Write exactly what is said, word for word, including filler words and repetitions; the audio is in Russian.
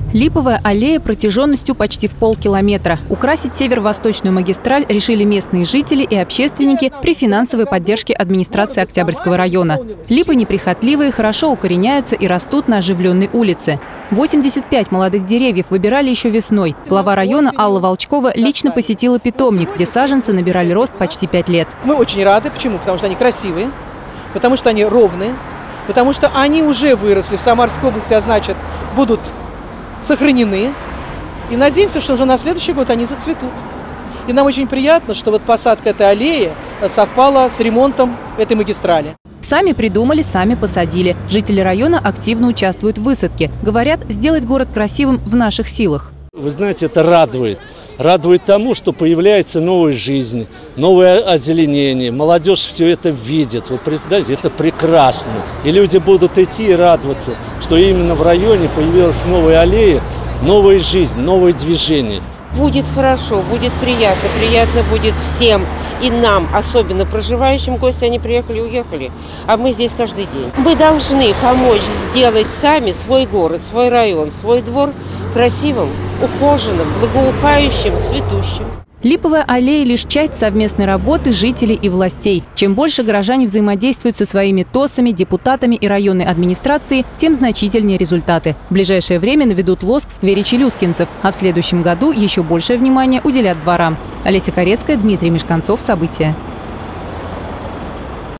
Липовая аллея протяженностью почти в полкилометра. Украсить северо-восточную магистраль решили местные жители и общественники при финансовой поддержке администрации Октябрьского района. Липы неприхотливые, хорошо укореняются и растут на оживленной улице. восемьдесят пять молодых деревьев выбирали еще весной. Глава района Алла Волчкова лично посетила питомник, где саженцы набирали рост почти пять лет. Мы очень рады. Почему? Потому что они красивые, потому что они ровные, потому что они уже выросли в Самарской области, а значит, будут сохранены. И надеемся, что уже на следующий год они зацветут. И нам очень приятно, что вот посадка этой аллеи совпала с ремонтом этой магистрали. Сами придумали, сами посадили. Жители района активно участвуют в высадке. Говорят, сделать город красивым в наших силах. Вы знаете, это радует. Радует тому, что появляется новая жизнь, новое озеленение. Молодежь все это видит. Вы представляете, это прекрасно. И люди будут идти и радоваться, что именно в районе появилась новая аллея, новая жизнь, новое движение. Будет хорошо, будет приятно. Приятно будет всем. И нам, особенно проживающим, гости, они приехали и уехали. А мы здесь каждый день. Мы должны помочь сделать сами свой город, свой район, свой двор красивым, ухоженным, благоухающим, цветущим. Липовая аллея – лишь часть совместной работы жителей и властей. Чем больше горожане взаимодействуют со своими ТОСами, депутатами и районной администрацией, тем значительнее результаты. В ближайшее время наведут лоск в сквере Челюскинцев, а в следующем году еще большее внимание уделят дворам. Олеся Корецкая, Дмитрий Мешканцов. События.